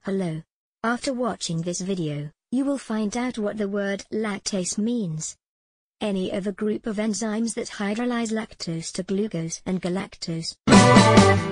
below. After watching this video, you will find out what the word lactase means. Any of a group of enzymes that hydrolyze lactose to glucose and galactose.